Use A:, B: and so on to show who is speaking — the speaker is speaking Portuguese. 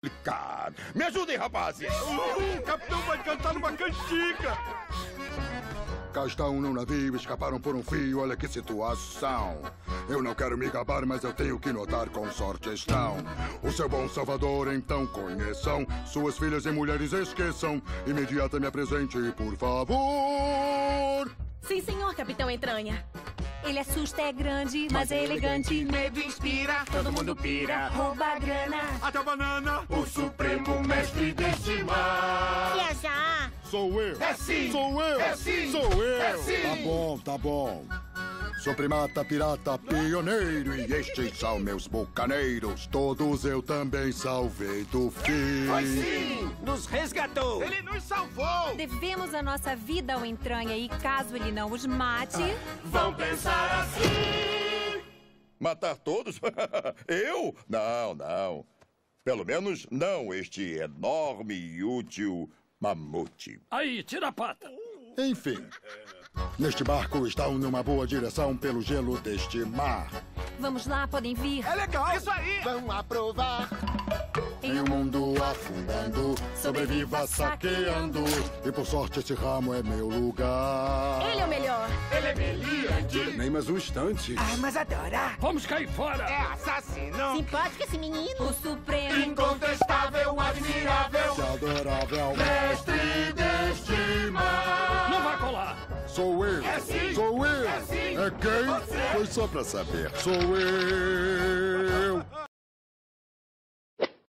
A: complicado. Me ajudem, rapazes!
B: O capitão vai cantar uma cantiga!
C: Cá está no navio, escaparam por um fio, olha que situação. Eu não quero me gabar, mas eu tenho que notar com sorte estão. O seu bom salvador então conheçam, suas filhas e mulheres esqueçam. Imediata me apresente, por favor.
D: Sim, senhor, Capitão Entranha.
E: Ele assusta, é grande, mas é elegante.
B: Medo inspira,
E: Todo mundo pira, rouba a grana.
B: até a banana.
A: O supremo mestre deste mar.
D: Viajar.
C: Sou eu.
A: É sim.
C: Sou eu.
A: É sim.
C: Sou eu.
A: É sim.
C: Tá bom, tá bom. Sou primata, pirata, pioneiro, e estes são meus bucaneiros. Todos eu também salvei do fim.
A: Foi sim.
B: Nos resgatou. Ele nos salvou.
E: Devemos a nossa vida ao Entranha e caso ele não os mate...
A: Vão pensar assim. Matar todos? Eu? Não, não. Pelo menos não este enorme e útil mamute.
F: Aí, tira a pata.
C: Enfim, neste barco estão numa boa direção pelo gelo deste mar.
E: Vamos lá, podem vir.
B: É legal. Isso aí.
G: Vão aprovar.
C: Em um mundo afundando, sobreviva saqueando. E por sorte esse ramo é meu lugar.
D: Ele é o melhor.
A: Ele é brilhante.
C: Nem mais um instante.
B: Mas adora.
F: Vamos cair fora.
B: É assassino.
D: Simpático esse menino.
E: O Supremo...
A: Incontestável, admirável,
C: Adorável.
A: mestre deste mar.
F: Não vai colar.
C: Sou eu.
A: É sim.
C: Sou eu.
A: É sim.
C: É quem?
A: Você.
C: Foi só pra saber. Sou eu.